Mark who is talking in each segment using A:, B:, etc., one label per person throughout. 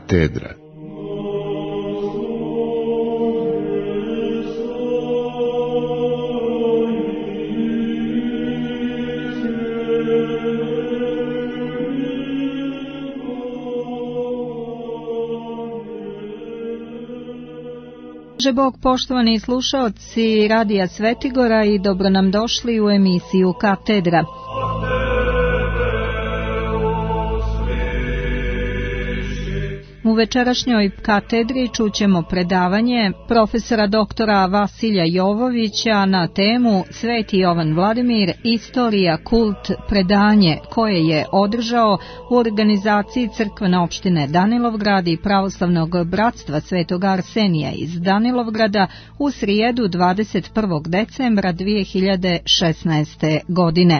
A: Katedra.
B: Bog, poštovani slušaoci Radija Svetigora, i dobro nam došli u emisiju Katedra. U večerašnjoj katedri čućemo predavanje profesora doktora Vasilja Jovovića na temu Sveti Jovan Vladimir, istorija, kult, predanje, koje je održao u organizaciji crkvene opštine Danilovgrad i pravoslavnog bratstva Svetog Arsenija iz Danilovgrada u srijedu 21. decembra 2016. godine.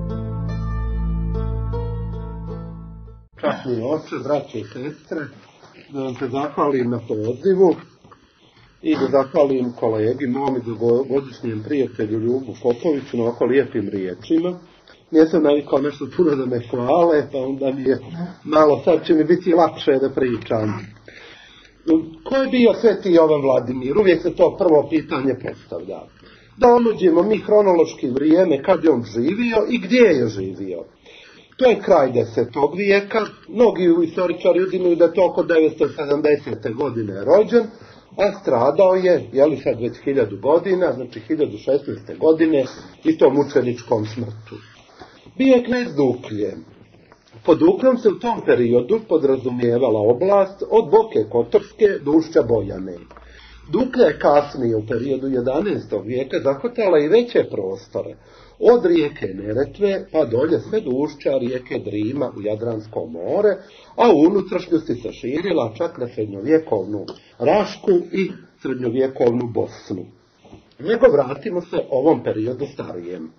C: Časni oče, braće i sestre, da vam se zahvalim na pozivu i da zahvalim kolegi, mom i dugogodišnjem prijatelju Ljubu Popoviću na ovako lijepim riječima. Nisam navikao nešto puno da me hvale, pa onda mi je malo, sad će mi biti lakše da pričam. Ko je bio Sveti Jovan Vladimir? Uvijek se to prvo pitanje postavlja. Da onuđimo mi hronološki vrijeme kad je on živio i gdje je živio. To je kraj 10. vijeka, mnogi istoričari uzimaju da je to oko 970. godine rođen, a stradao je, sad već 1000 godina, znači 1016. godine, i to mučeničkom smrtu. Bio je knez Duklje. Pod Dukljom se u tom periodu podrazumijevala oblast od Boke Kotorske do Ušća Bojane. Duklja je kasnije u periodu 11. vijeka zahvatala i veće prostore, od rijeke Neretve pa dolje sve do ušća rijeke Drima u Jadransko more, a u unutrašnjosti se širila čak na srednjovjekovnu Rašku i srednjovjekovnu Bosnu. Nego vratimo se ovom periodu starijem.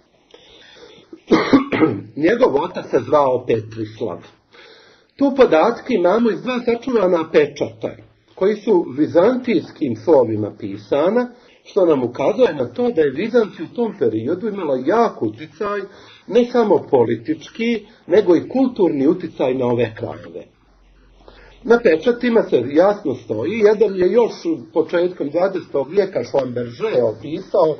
C: Njegov otac se zvao Petrislav. Tu podatke imamo iz dva sačuvana pečata, koji su vizantijskim slovima pisana, što nam ukazuje na to da je Vizantija u tom periodu imala jak uticaj, ne samo politički, nego i kulturni uticaj na ove krajeve. Na pečatima se jasno stoji, jedan je još početkom 20. vijeka Šlamberže opisao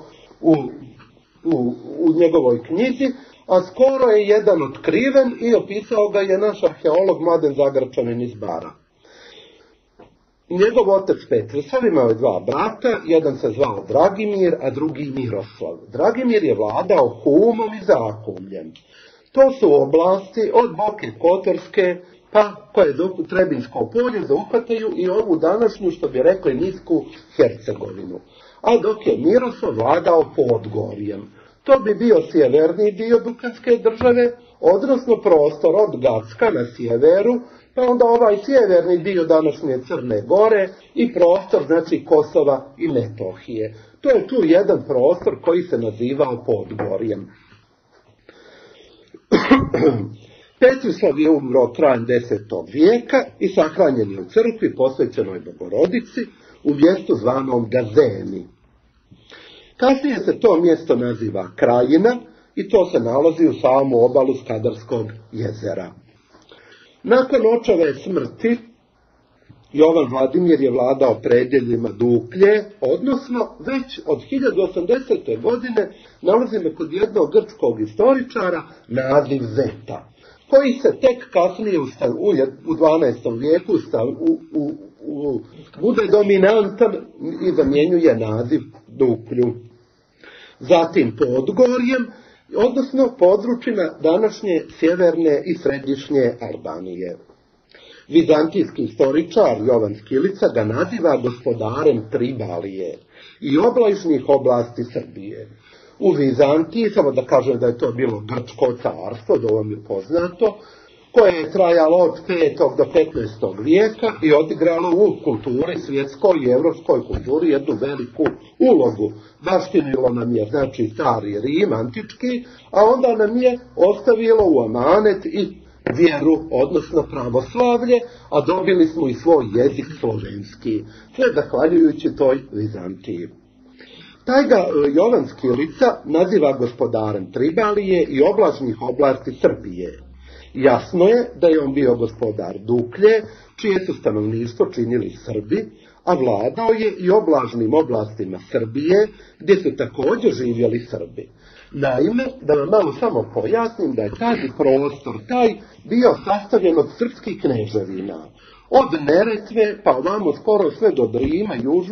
C: u njegovoj knjizi, a skoro je jedan otkriven i opisao ga je naš arheolog Mladen Zagrčanin iz Bara. Njegov otac Petrislav imao je dva brata, jedan se zvao Dragimir, a drugi Miroslav. Dragimir je vladao Humom i Zahumljem. To su oblasti od Boke Kotorske, pa koje Trebinjsko polje zauhvataju i ovu današnju, što bi rekli, nisku Hercegovinu. A dok je Miroslav vladao Podgorjem. To bi bio sjeverni dio Dukanske države, odnosno prostor od Gacka na sjeveru, pa onda ovaj sjeverni dio današnje Crne Gore i prostor, znači, Kosova i Metohije. To je tu jedan prostor koji se nazivao Podgorjem. Petrislav je umro krajem 10. vijeka i sahranjen je u crkvi posvećenoj Bogorodici u mjestu zvanom Gazeni. Kasnije se to mjesto naziva Krajina i to se nalazi u samu obalu Skadarskog jezera. Nakon očeve smrti, Jovan Vladimir je vladao predjeljima Duklje, odnosno već od 1080. godine nalazimo kod jednog grčkog istoričara naziv Zeta, koji se tek kasnije u 12. vijeku bude dominantan i zamjenjuje naziv Duklju. Zatim Podgorjem, odnosno područjima današnje sjeverne i središnje Albanije. Vizantijski istoričar Jovan Skilica ga naziva gospodarem Tribalije i obližnjih oblasti Srbije. U Vizantiji, samo da kažem da je to bilo grčko carstvo, da vam je poznato, koje je trajalo od 5. do 15. vijeka i odigralo u kulturi, svjetskoj i evropskoj kulturi jednu veliku ulogu. Baštinilo nam je, znači, stari Rim, antički, a onda nam je ostavilo u amanet i vjeru, odnosno pravoslavlje, a dobili smo i svoj jezik slovenski, sve zahvaljujući toj Vizantiji. Taj ga Jovan Skilica naziva gospodarem Tribalije i obližnjih oblasti Srbije. Jasno je da je on bio gospodar Duklje, čije su stanovništvo činili Srbi, a vladao je i oblažnim oblastima Srbije, gdje su također živjeli Srbi. Naime, da vam malo samo pojasnim da je taj prostor, taj bio sastavljen od srpskih kneževina. Od Neretve pa ovamo skoro sve do Rima,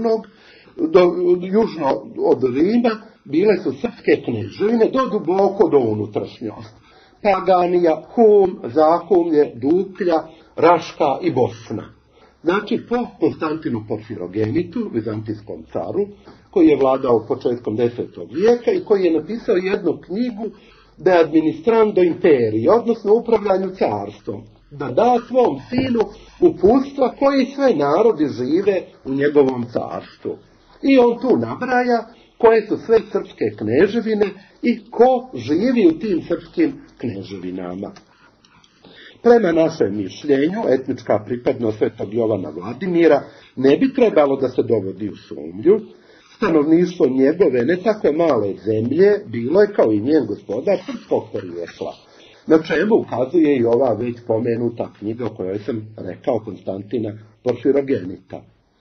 C: južno od Rima, bile su srpske kneževine do duboko do unutrašnjosti. Paganija, Hum, Zahumlje, Duklja, Raška i Bosna. Znači, po Konstantinu Porfirogenitu, vizantijskom caru, koji je vladao početkom 10. vijeka i koji je napisao jednu knjigu De administrando imperiji, odnosno upravljanju carstvom, da da svom sinu uputstva koji sve narodi žive u njegovom carstvu. I on tu nabraja koje su sve srpske kneževine i ko živi u tim srpskim kneževinama. Prema našem mišljenju, etnička pripadnost Svetog Jovana Vladimira ne bi trebalo da se dovodi u sumnju. Stanovništvo njegove ne tako male zemlje bilo je kao i njen gospodar srpskog porijekla, na čemu ukazuje i ova već pomenuta knjiga o kojoj sam rekao Konstantina Porfirogenita.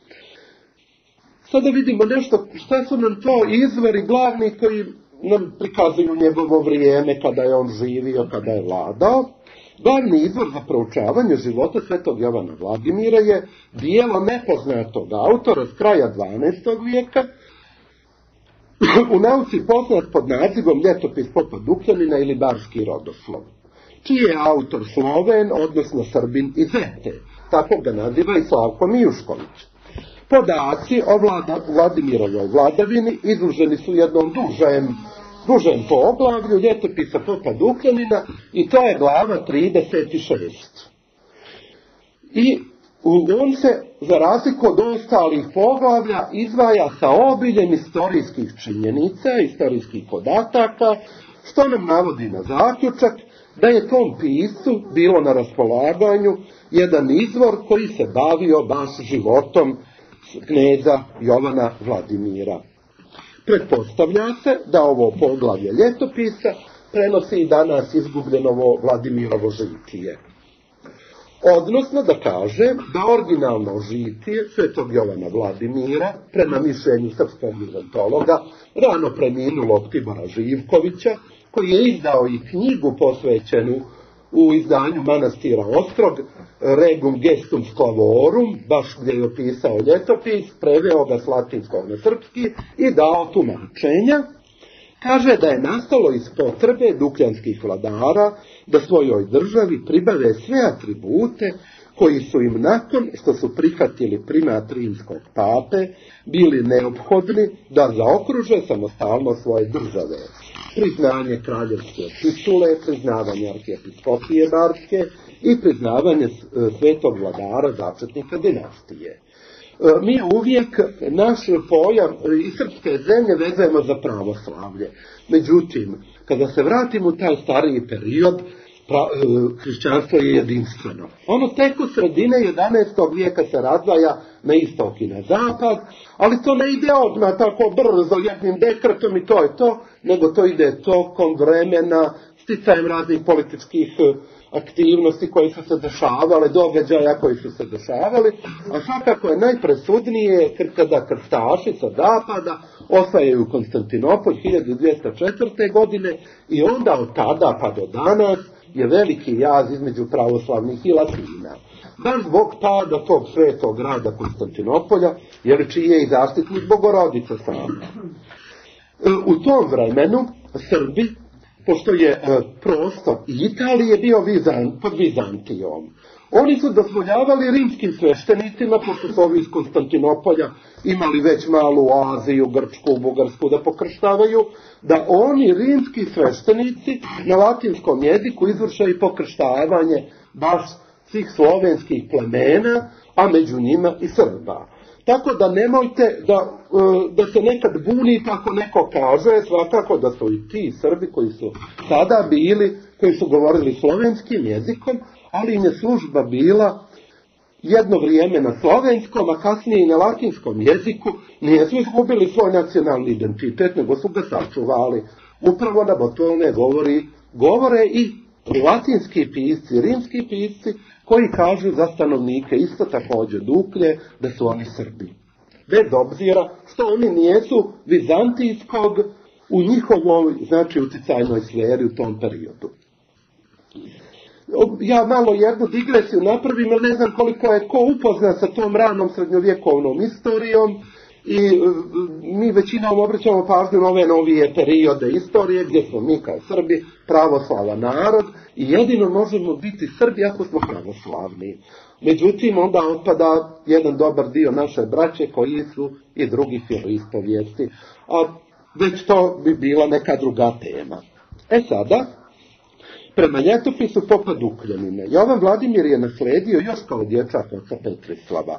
C: Sada vidimo nešto, šta su nam to izvori glavni koji nam prikazuju njegovo vrijeme kada je on živio, kada je vladao. Glavni izvor za proučavanje života Svetog Jovana Vladimira je dijelo nepoznatog autora s kraja 12. vijeka, u nauci poznat pod nazivom Ljetopis popa Dukljanina ili Barski rodoslov, čiji je autor Sloven, odnosno Srbin iz Zete, tako ga naziva i Slavko Mijušković. Podaci o Vladimirovoj vladavini izloženi su jednom dužem poglavlju Ljetopisa popa Dukljanina i to je glava 36. I on se, za razliku od ostalih poglavlja, izdvaja sa obiljem istorijskih činjenica, istorijskih podataka, što nam navodi na zaključak da je tom piscu bilo na raspolaganju jedan izvor koji se bavio baš životom kneza Jovana Vladimira. Pretpostavlja se da ovo poglavlje ljetopisa prenosi i danas izgubljenovo Vladimirovo žitije. Odnosno da kaže da originalno žitije Svetog Jovana Vladimira, prema mišljenju srpskog vizantologa, rano preminulog Tibora Živkovića, koji je izdao i knjigu posvećenu u izdanju manastira Ostrog, Regum Gestum Sclavorum, baš gdje je opisao ljetopis, preveo ga s latinskog na srpski i dao tumačenja. Kaže da je nastalo iz potrebe dukljanskih vladara da svojoj državi pribave sve atribute koji su im nakon što su prihvatili primat rimskog pape bili neophodni da zaokruže samostalnost svoje države. Priznanje kraljevske titule, priznavanje arhijepiskopije barske i priznavanje svetog vladara začetnika dinastije. Mi uvijek naš pojam iz srpske zemlje vezujemo za pravoslavlje. Međutim, kada se vratimo u taj stariji period, hrišćanstvo je jedinstveno. Ono tek u sredine 11. vijeka se razdvaja na istok i na zapad, ali to ne ide odmah tako brzo jednim dekretom i to je to, nego to ide tokom vremena, sticajem raznih političkih aktivnosti koje su se dešavale, događaja koji su se dešavali, a svakako je najpresudnije kada krstaši sa zapada osvajaju u Konstantinopolj 1204. godine i onda od tada pa do danas je veliki jaz između pravoslavnih i latina. Baš zbog pada tog svetog grada Konstantinopolja, jer čiji je i zaštitnik Bogorodica sama. U tom vremenu Srbi, pošto je prostor Italije bio pod Vizantijom, oni su dozvoljavali rimskim sveštenicima, pošto su ovi iz Konstantinopolja imali već malu Aziju, Grčku, Bugarsku da pokrštavaju, da oni rimski sveštenici na latinskom jeziku izvrše i pokrštavanje baš svih slovenskih plemena, a među njima i Srba. Tako da nemojte da se nekad bunite ako neko kaže, svakako da su i ti Srbi koji su tada bili, koji su govorili slovenskim jezikom, ali im je služba bila jedno vrijeme na slovenskom, a kasnije i na latinskom jeziku, nisu izgubili svoj nacionalni identitet, nego su ga sačuvali. Upravo na tome govore i latinski pisci, rimski pisci, koji kažu za stanovnike isto također Duklje da su oni Srbi. Bez obzira što oni nijesu vizantijskog u njihovoj, znači, uticajnoj sferi u tom periodu. Ja malo jednu digresiju napravim, jer ne znam koliko je ko upoznat sa tom ranom srednjovjekovnom istorijom i mi većinom obraćamo pažnju na ove novije periode istorije gdje smo mi kao Srbi pravoslavan narod i jedino možemo biti Srbi ako smo pravoslavni. Međutim, onda otpada jedan dobar dio naše braće koji su i drugi vjeroispovijesti, a već to bi bila neka druga tema. Sada, prema ljetopisu popa Dukljanine, Jovan Vladimir je nasledio još kao dječak oca Petrislava.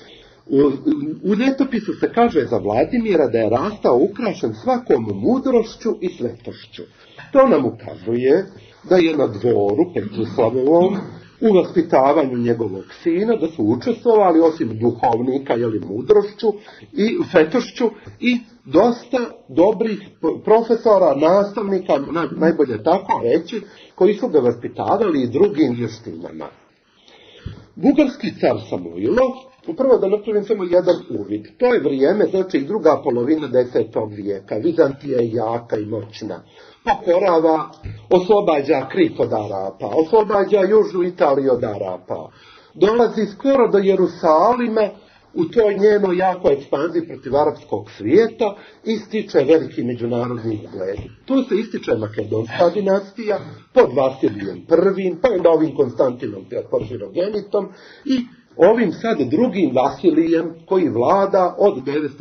C: U ljetopisu se kaže za Vladimira da je rastao ukrašen svakom mudrošću i svetošću. To nam ukazuje da je na dvoru Petrislavovom u vaspitavanju njegovog sina, da su učestvovali osim duhovnika, mudrošću i svetošću i dosta dobrih profesora, nastavnika, najbolje tako reći, koji su ga vaspitavali i drugim vještinama. Bugarski car Samuilo, upravo da napravim samo jedan uvid, to je vrijeme, znači i druga polovina 10. vijeka, Vizantija je jaka i moćna, pokorava, oslobađa Krit od Arapa, oslobađa južnu Italiju od Arapa, dolazi skoro do Jerusalima u toj njenoj jakoj ekspanziji protiv arapskog svijeta i stiče veliki međunarodni ugled. Tu se ističe Makedonska dinastija pod Vasilijem I, pa onda ovim Konstantinom Porfirogenitom i ovim sad drugim Vasilijem koji vlada od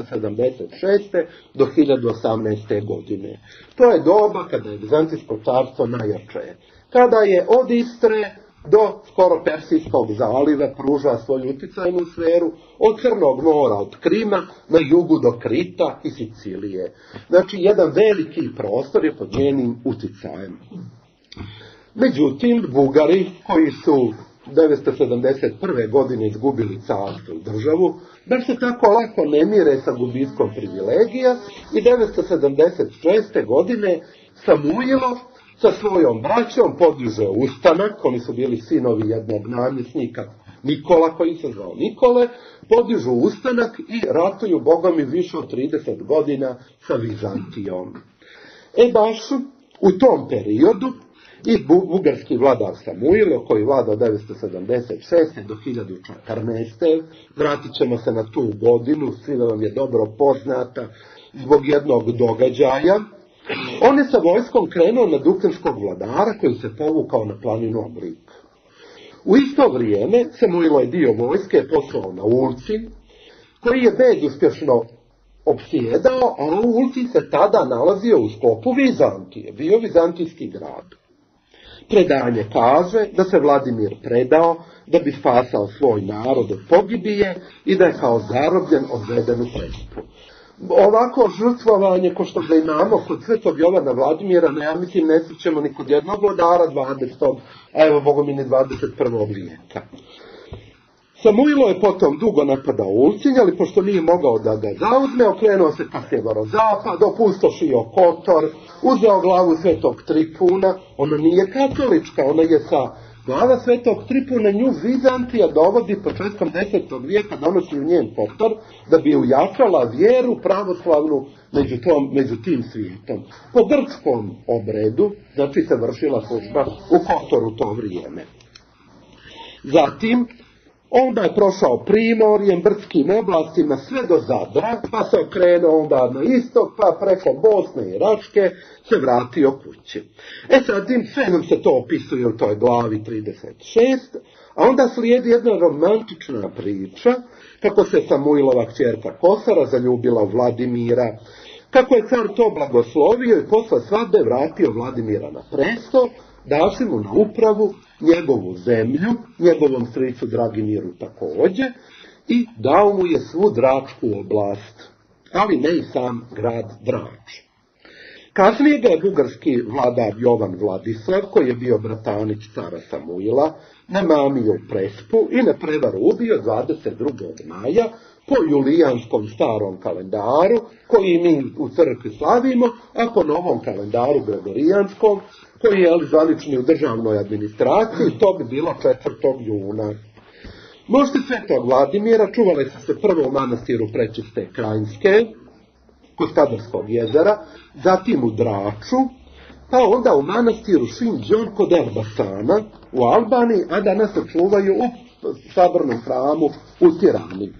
C: 976. do 1018. godine. To je doba kada je Vizantijsko carstvo najjače. Kada je od Istre do skoro Persijskog zaliva pruža svoju uticajnu sferu, od Crnog mora, od Krima, na jugu do Krita i Sicilije. Znači, jedan veliki prostor je pod njenim uticajem. Međutim, Bugari, koji su 971. godine izgubili carstvo i državu, baš se tako lako ne mire sa gubitkom privilegija i 976. godine Samuilo sa svojom braćom podiže ustanak, oni su bili sinovi jednog namjesnika Nikola, koji se zvao Nikole, podižu ustanak i ratuju bogami više od 30 godina sa Vizantijom. Baš u tom periodu i bugarski vladar Samuilo, koji vlada od 976. do 1014. Vratit ćemo se na tu godinu, svima vam je dobro poznata zbog jednog događaja. On je sa vojskom krenuo na dukljanskog vladara koji se povukao na planinu Oblik. U isto vrijeme Samuilo je dio vojske poslao na Ulcinj, koji je bezuspješno opsjedao, a Ulcinj se tada nalazio u sklopu Vizantije, bio vizantijski grad. Predanje kaže da se Vladimir predao da bi spasao svoj narod od pogibije i da je kao zarobljen odveden u Prespu. Ovako žrtvovanje, ko što ga imamo kod Svetog Jovana Vladimira, ja mislim ne srećemo ni kod jednog vladara 20. a evo Bogu mi ni 21. vijeka. Samuilo je potom dugo napadao Ulcinj, ali pošto nije mogao da ga zauzme, okrenuo se ka sjeverozapad, opustošio Kotor, uzeo glavu Svetog Tripuna, ona nije katolička, ona je glava Svetog Tripuna, nju Vizantija dovodi početkom 10. vijeka, donosi u njen Kotor, da bi ujačala vjeru pravoslavnu među tim svijetom. Po grčkom obredu, znači se vršila služba u Kotoru to vrijeme. Zatim, onda je prošao Primorjem, brdskim oblastima, sve do Zadra, pa se okrenuo onda na istok, pa preko Bosne i Račke se vratio kući. Zatim sve nam se to opisuje u toj glavi 36, a onda slijedi jedna romantična priča, kako se Samuilova kćerka Kosara zaljubila u Vladimira, kako je car to blagoslovio i posle svadbe vratio Vladimira na presto, davši mu na upravu njegovu zemlju, njegovom stricu Dragimiru također, i dao mu je svu Dračku oblast, ali ne i sam grad Drač. Kasnije ga je bugarski vladar Jovan Vladislav, koji je bio bratanić cara Samuila, namamio u Prespu i na prevaru ubio 22. maja po julijanskom starom kalendaru, koji mi u crkvi slavimo, a po novom kalendaru gregorijanskom, koji je zvanični u državnoj administraciji, to bi bilo 4. juna. Mošti svetog Vladimira čuvale su se prvo u manastiru Prečiste Krajinske, kod Kadarskog jezera, zatim u Draču, pa onda u manastiru Šinđon kod Elbasana u Albaniji, a danas se čuvaju u sabornom hramu u Tirani.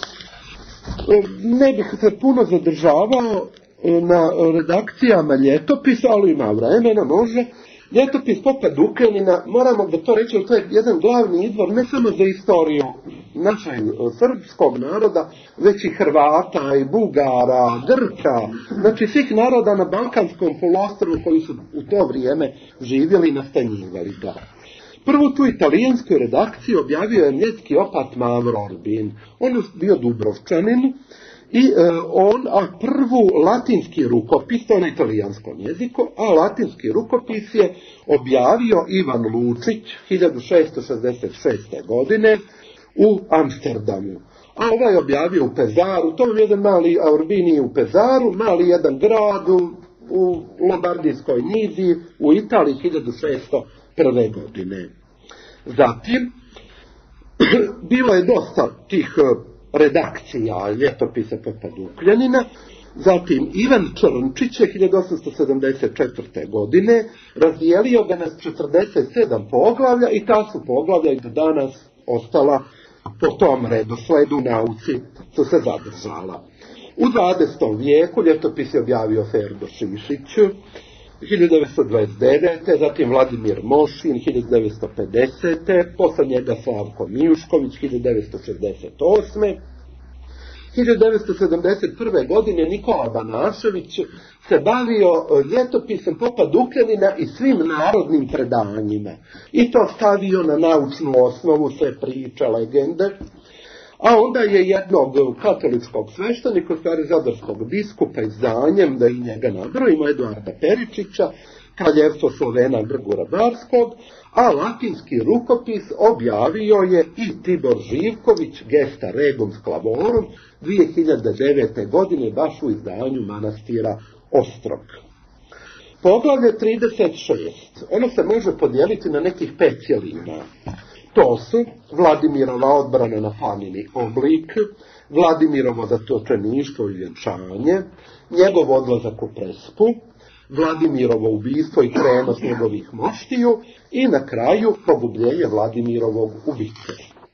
C: Ne bih se puno zadržavao na redakcijama ljetopisa, ali ima vremena, može. Ljetopis Popa Dukljanina, moramo da to reći, to je jedan glavni izvor ne samo za istoriju našeg srpskog naroda, već i Hrvata i Bugara, Grka, znači svih naroda na Balkanskom poluostrvu koji su u to vrijeme živjeli i nastanjivali ga. Prvu tu italijansku redakciju objavio je mljetski opat Mavro Orbin. On je bio Dubrovčanin i prvu latinski rukopis, to je na italijanskom jeziku, a latinski rukopis je objavio Ivan Lučić 1666. godine u Amsterdamu. A ovaj je objavio u Pezaru, to je jedan mali Orbini u Pezaru, mali jedan grad u Lombardijskoj niziji u Italiji 1601. godine. Zatim, bilo je dosta tih redakcija ljetopisa Popa Dukljanina. Zatim Ivan Črnčić je 1874. godine razdijelio ga na 47 poglavlja i ta su poglavlja i do danas ostala po tom redosledu, nauci su se zadržala. U 20. vijeku ljetopis je objavio Ferdo Šišić 1929. Zatim Vladimir Mošin 1950. Posle njega Slavko Mijušković 1968. 1971. godine Nikola Banašević se bavio ljetopisom Popa Dukljanina i svim narodnim predanjima. I to stavio na naučnu osnovu, sve priče, legende. A onda je jednog katoličkog sveštenika, stvari zadarskog biskupa izdanjem, da i njega nabrojimo, Eduarda Peričića, Kraljevstvo Slovena Grgura Barskog, a latinski rukopis objavio je i Tibor Živković, Gesta Regum Sclavorum, 2009. godine, baš u izdanju manastira Ostrog. Poglavlje 36. Ono se može podijeliti na nekih 5 cjelina. To su Vladimirova odbrana na planini Oblik, Vladimirovo zatočeništvo i vjenčanje, njegov odlazak u Prespu, Vladimirovo ubistvo i prenos njegovih moštiju i na kraju pogubljenje Vladimirovog ubice.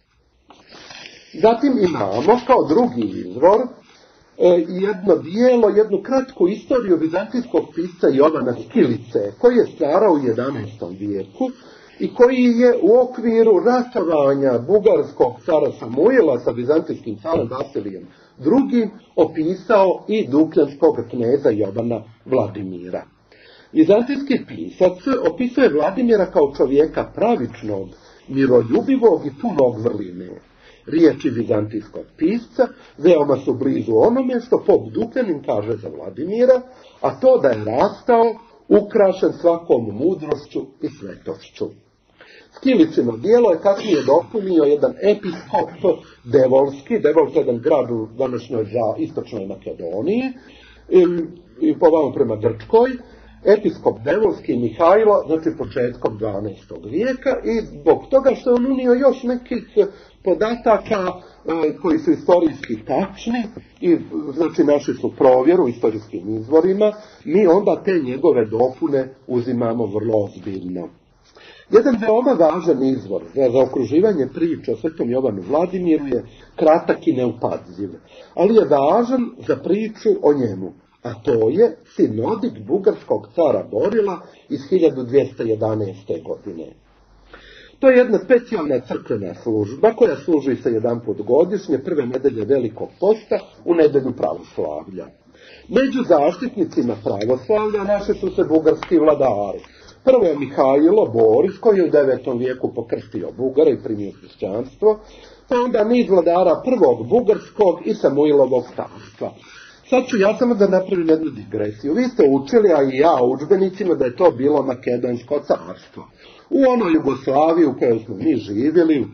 C: Zatim imamo kao drugi izvor jedno dijelo, jednu kratku istoriju vizantijskog pisca Jovana Skilice, koji je stvarao u 11. vijeku i koji je u okviru ratovanja bugarskog cara Samuila sa vizantijskim carom Vasilijem II. Opisao i dukljanskog kneza Jovana Vladimira. Vizantijski pisac opisuje Vladimira kao čovjeka pravičnog, miroljubivog i punog vrline. Riječi vizantijskog pisca veoma su blizu onome što Pop Dukljanin kaže za Vladimira, a to da je rastao, ukrašen svakom mudrošću i svetošću. Skilicino dijelo je kasnije dopunio jedan episkop Devolski, Devolski je jedan grad u današnjoj istočnoj Makedoniji, i povamo prema Grčkoj, episkop Devolski Mihajlo, znači početkom 12. vijeka, i zbog toga što je on unio još nekih podataka koji su istorijski tačni i znači našli su provjeru u istorijskim izvorima, mi onda te njegove dopune uzimamo vrlo ozbiljno. Jedan veoma važan izvor za zaokruživanje priče o svetom Jovanu Vladimiru je kratak i neupadziv, ali je važan za priču o njemu, a to je sinodik bugarskog cara Borila iz 1211. godine. To je jedna specijalna crkvena služba koja služi se jedan put godišnje, prve nedelje Velikog posta, u nedelju pravoslavlja. Među zaštitnicima pravoslavlja našli su se bugarski vladari. Prvo je Mihajlo Boris, koji je u 9. vijeku pokrstio Bugara i primio hrišćanstvo, pa onda niz vladara prvog bugarskog i Samuilovog carstva. Sad ću ja samo da napravim jednu digresiju. Vi ste učili, a i ja u udžbenicima, da je to bilo Makedonsko carstvo. U onoj Jugoslaviji u kojoj smo mi živjeli,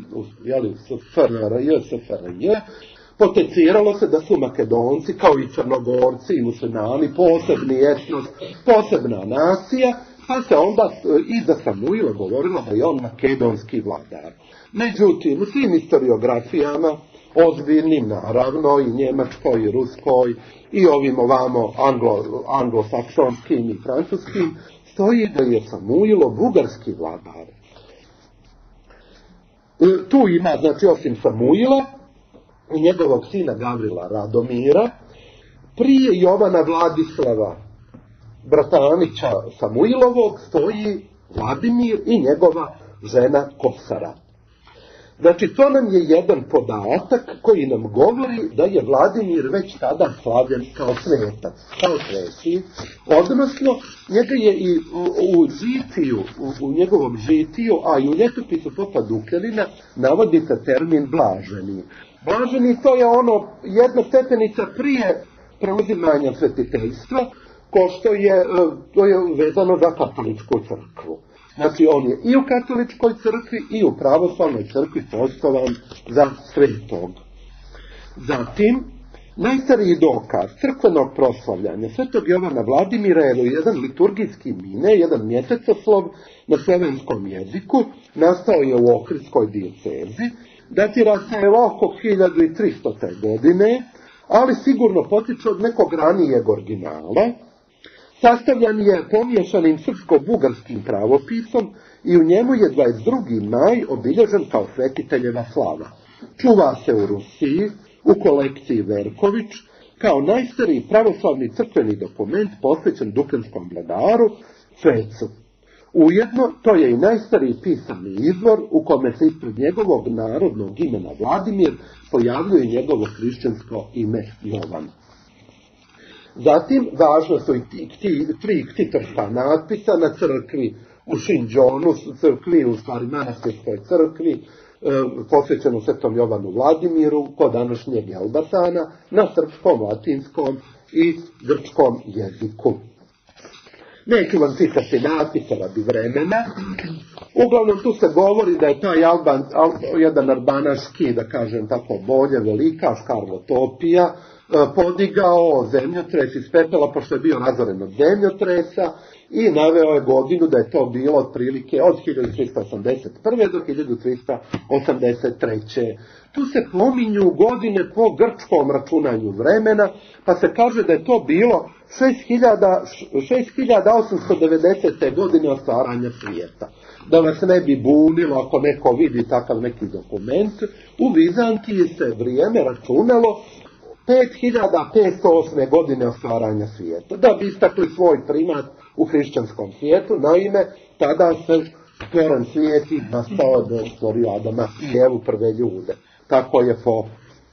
C: SFRJ, potenciralo se da su Makedonci, kao i Crnogorci i muslimani, posebni etnos, posebna nacija, pa se onda i za Samuila govorilo da je on makedonski vladar. Međutim, u svim historiografijama, ozbiljnim naravno, i njemačkoj, i ruskoj, i ovim ovamo anglosaksonskim i francuskim, stoji da je Samuilo bugarski vladar. Tu ima, znači, osim Samuila i njegovog sina Gavrila Radomira, prije Jovana Vladislava Bratanića Samuilovog stoji Vladimir i njegova žena Kosara. Znači, to nam je jedan podatak koji nam govori da je Vladimir već tada slavljen kao svetac, kao sveti, odnosno njega je i u njegovom žitiju, a i u ljetopisu Popa Dukljanina navodi se termin blaženi. Blaženi, to je ono jedna stepenica prije preuzimanja svetiteljstva, ko što je, to je vezano za katoličku crkvu. Znači, on je i u katoličkoj crkvi i u pravoslavnoj crkvi poštovan za svetog. Zatim, najstariji dokaz crkvenog proslavljanja svetog Jovana Vladimira je jedan liturgijski mine, jedan mjesecoslov na slovenskom jeziku, nastao je u Ohridskoj dijecezi, datira se oko 1300. godine, ali sigurno potiče od nekog ranijeg originala. Sastavljan je pomiješanim srpsko-bugarskim pravopisom i u njemu je 22. maj obilježen kao svetiteljeva slava. Čuva se u Rusiji, u kolekciji Verković, kao najstariji pravoslavni crkveni dokument posvećen dukljanskom vladaru, svecu. Ujedno, to je i najstariji pisani izvor u kome se ispred njegovog narodnog imena Vladimir pojavljuje njegovo hrišćansko ime Jovan. Zatim, važno su i tri ktitorska natpisa na crkvi u Šinđonu, crkvi, u stvari manastirskoj crkvi, posvećenu svetom Jovanu Vladimiru, kod današnjeg Elbatana, na srpskom, latinskom i grčkom jeziku. Neću vam citati natpise radi vremena. Uglavnom tu se govori da je taj jedan arbanaški, da kažem tako bolje, velikaš Karlotopija, podigao zemljotres iz pepela, pošto je bio razoren od zemljotresa, i naveo je godinu da je to bilo otprilike od 1381. do 1383. Tu se pominju godine po grčkom računanju vremena, pa se kaže da je to bilo 6890. godine od stvaranja svijeta. Da vas ne bi bunilo ako neko vidi takav neki dokument, u Vizantiji se vrijeme računalo 5508. godine od stvaranja svijeta, da bi istakli svoj primat u hrišćanskom svijetu. Naime, tada se stvoren svijet i nastao da stvorio Adama i Evu, prve ljude. Tako je po...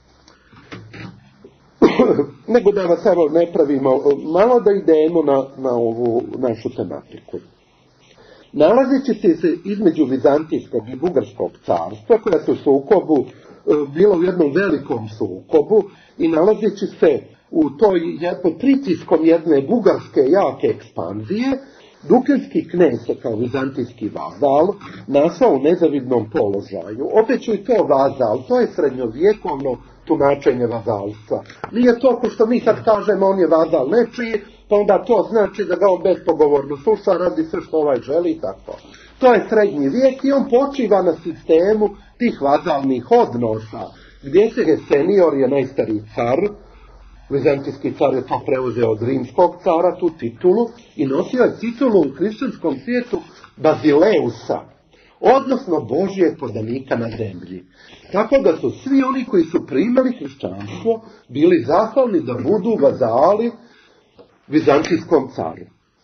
C: Nego da vas evo ne pravimo, malo da idemo na ovu našu tematiku. Nalazeći se između Vizantijskog i Bugarskog carstva, koja su u sukobu, bilo u jednom velikom sukobu, i nalazeći se u toj pod pritiskom jedne bugarske jake ekspanzije, dukljanski knez kao vizantijski vazal našao u nezavidnom položaju. Opet ću i to vazal, to je srednjovjekovno tumačenje vazalstva. Nije to ko što mi sad kažemo on je vazal nečiji, pa onda to znači da ga on bespogovorno sluša, radi sve što ovaj želi i tako. To je srednji vijek i on počiva na sistemu tih vazalnih odnosa, gdje se senior je najstariji car, vizantijski car je to preuzeo od rimskog cara, tu titulu, i nosio je titulu u hrišćanskom svijetu Bazileusa, odnosno Božijeg podanika na zemlji. Tako da su svi oni koji su primali hrišćanstvo bili zahvalni da budu vazali vizantijskom caru.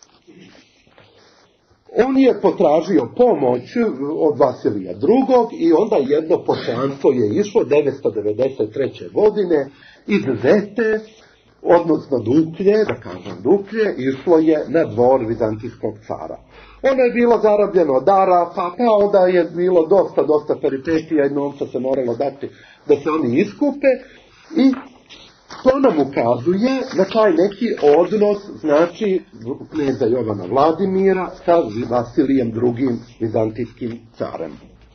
C: On je potražio pomoć od Vasilija II. I onda jedno poslanstvo je išlo 993. godine iz Zete, odnosno Duklje, da kažem Duklje, išlo je na dvor vizantijskog cara. Ono je bilo zarobljeno od Arafa, pa onda je bilo dosta peripetija i novca se moralo dati da se oni iskupe, i To nam ukazuje na taj neki odnos, znači, kneza Jovana Vladimira sa Vasilijem II. Vizantijskim carem.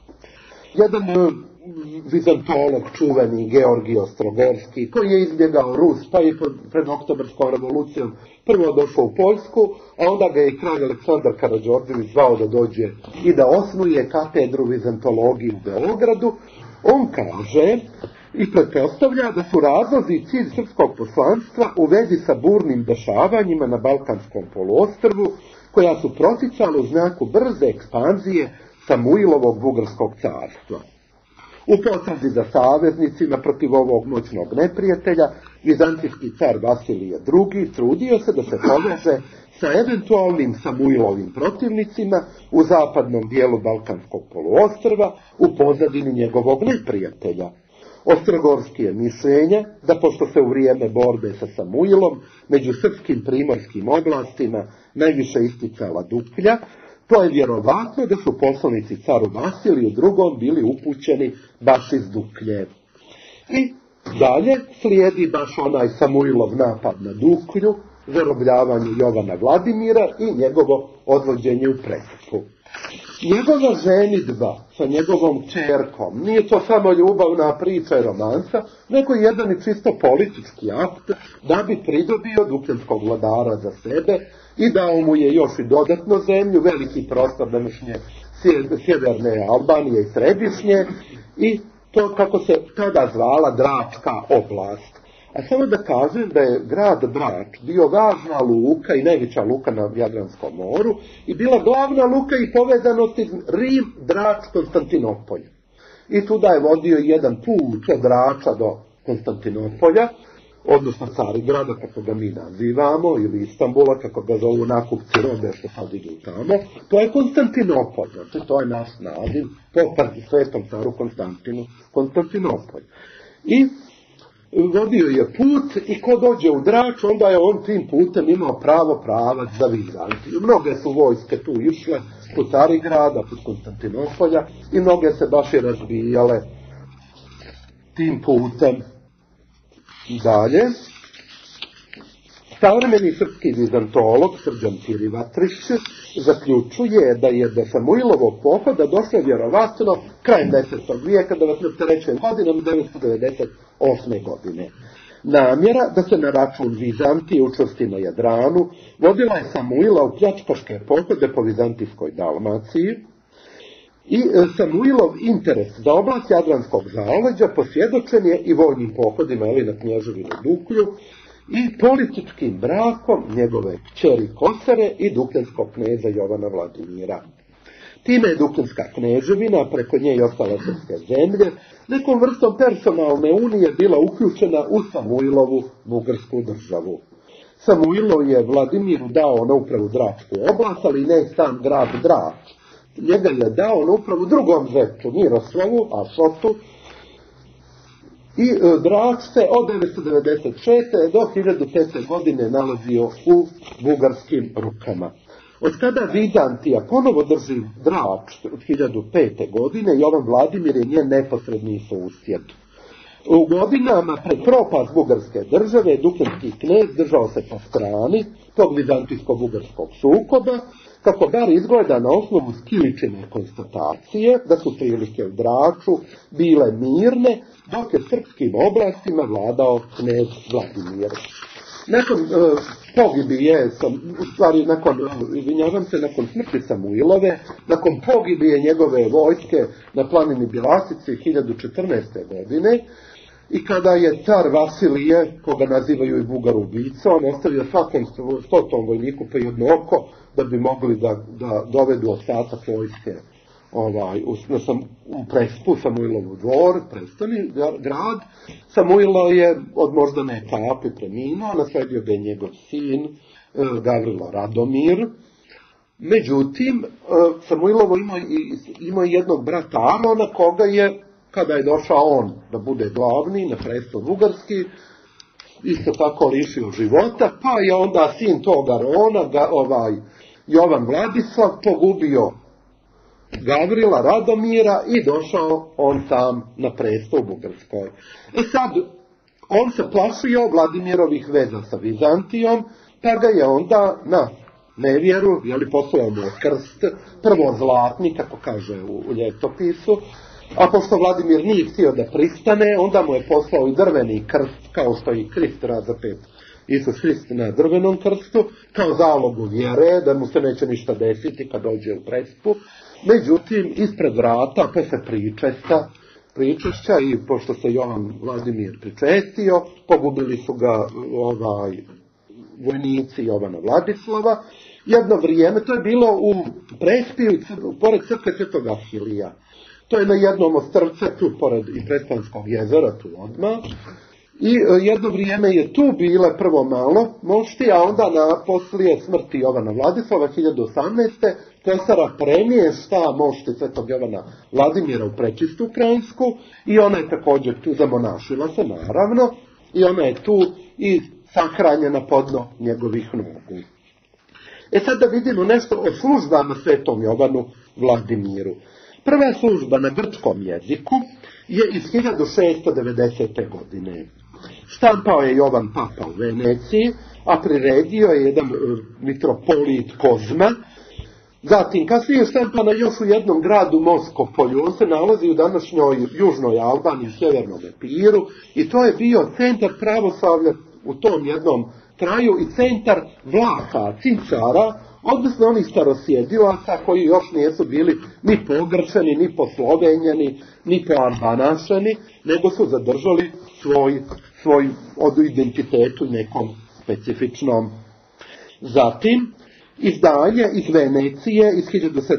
C: Jedan vizantolog čuveni, Georgij Ostrogorski, koji je izbjegao Rus, pa je pred Oktobarskom revolucijom prvo došao u Poljsku, a onda ga je kralj Aleksandar Karađorđević zvao da dođe i da osnuje katedru vizantologije u Beogradu. On kaže i pretpostavlja da su razlozi i cilj srpskog poslanstva u vezi sa burnim dešavanjima na Balkanskom poluostrvu, koja su proticala u znaku brze ekspanzije Samuilovog bugarskog carstva. U potrazi za saveznicima protiv ovog moćnog neprijatelja, vizantijski car Vasilije II. Trudio se da se poveže sa eventualnim Samuilovim protivnicima u zapadnom dijelu Balkanskog poluostrva u pozadini njegovog neprijatelja. Ostrogorski je mišljenja da pošto se u vrijeme borbe sa Samuilom među srpskim primorskim oblastima najviše isticala Duklja, to je vjerovatno da su poslanici caru Vasiliju II. Bili upućeni baš iz Duklje. I dalje slijedi baš onaj Samuilov napad na Duklju, zarobljavanje Jovana Vladimira i njegovo odvođenje u Presku. Njegova ženidba sa njegovom ćerkom nije to samo ljubavna priča i romansa, nego jedan i čisto politički akt da bi pridobio dukljanskog vladara za sebe i dao mu je još i dodatno zemlju, veliki prostor današnje sjeverne Albanije i središnje, i to kako se tada zvala Dračka oblast. A samo da kažem da je grad Drač bio važna luka i najveća luka na Jadranskom moru i bila glavna luka i povezanosti Rim, Drač, Konstantinopolj. I tuda je vodio jedan put od Drača do Konstantinopolja, odnosno Carigrada, kako ga mi nazivamo, ili Istambula, kako ga zovu nakupci robe što sad idu tamo. To je Konstantinopolj, znači to je naš naziv, po svetom caru Konstantinu, Konstantinopolj. I vodio je put i ko dođe u Drač, onda je on tim putem imao pravac za Vizantiju. Mnoge su vojske tu išle, po Carigrada, po Konstantinopolja, i mnoge se baš i razbijale tim putem. Dalje, savremeni srpski vizantolog Srđan Tirivatrić zaključuje da je do Samuilovog pohoda došlo vjerovatno krajem 10. vijeka, da vas ne opterećujem, godinom 998. godine. Namjera da se na račun Vizantije učvrsti na Jadranu vodila je Samuila u pljačkaške pohode po vizantijskoj Dalmaciji, i Samuilov interes za oblast Jadranskog zaleđa posvjedočen je i vojnim pohodima na Kneževinu Duklju i političkim brakom njegove kćeri Kosare i dukljanskog kneza Jovana Vladimira. Time je dukljanska kneževina, preko nje i ostale srpske zemlje, nekom vrstom personalne unije bila uključena u Samuilovu bugarsku državu. Samuilov je Vladimiru dao na upravu Dračku oblast, ali ne sam grad Drač. Njega je dao na upravu drugom zetu, Miroslavu, Ašotu, i Drač se od 996. do 1005. godine nalazio u bugarskim rukama. Od kada Vizantija ponovo drži Drač od 1005. godine, Jovan Vladimir je njen neposredni susjed. U godinama pred propast bugarske države dukljanski knez držao se po strani tog vizantijsko-bugarskog sukoba, kako bar izgleda na osnovu Skiličine konstatacije da su prilike u Draču bile mirne, dok je srpskim oblastima vladao knez Vladimir. Nakon pogibije, nakon smrti Samuilove, nakon pogibije njegove vojske na planini Bilasici 1014. godine, i kada je car Vasilije, koga nazivaju i Bugar ubica, on ostavio svakom 100. vojniku po jedno oko, da bi mogli da dovedu ostatak vojske u Prespu, Samuilovu dvor, prestani grad. Samuilo je od moždane etape preminuo, nasledio ga je njegov sin Gavrilo Radomir. Međutim, Samuilovo imao jednog brata Arona, koga je, kada je došao on da bude glavni na presto bugarski, isto tako lišio života, pa je onda sin tog Arona, Jovan Vladislav, pogubio Gavrila Radomira i došao on sam na presto u Bugarskoj. Sad, on se plašio Vladimirovih veza sa Vizantijom, pa ga je onda na nevjeru, poslao mu krst, prvo zlatni, kako kaže u ljetopisu, a pošto Vladimir nije htio da pristane, onda mu je poslao i drveni krst, kao što i Krist razapet Isus Hrist na drvenom krstu, kao zalogu vjere, da mu se neće ništa desiti kad dođe u prespu. Međutim, ispred vrata, posle pričešća i pošto se Jovan Vladimir pričestio, pogubili su ga vojnici Jovana Vladislava. Jedno vrijeme, to je bilo u Prespiju, pored crkve Svetog Ahilija. To je na jednom od strce, tu pored i Prespanskog jezera, tu odmah. I jedno vrijeme je tu bile prvo malo mošti, a onda poslije smrti Jovana Vladislava 1018. Cesara premješta mošti Svetog Jovana Vladimira u Prečistu Krajinsku i ona je također tu zamonašila se, naravno, i ona je tu i sahranjena podno njegovih nogu. Sad da vidimo nešto o službama Svetom Jovanu Vladimiru. Prva služba na grčkom jeziku je iz 1690. godine. Štampao je Jovan Papa u Veneciji, a priredio je jedan mitropolit Kozma. Zatim, kasnije je štampana još u jednom gradu Moskopolju. On se nalazi u današnjoj južnoj Albaniji, u sjevernom Epiru, i to je bio centar pravoslavlja u tom jednom kraju i centar Vlaha, Cincara, odnosno onih starosjedilaca koji još nisu bili ni pogrčani, ni poslovenjeni, ni poarbanašani, nego su zadržali svoj od identitetu nekom specifičnom. Zatim, izdanje iz Venecije iz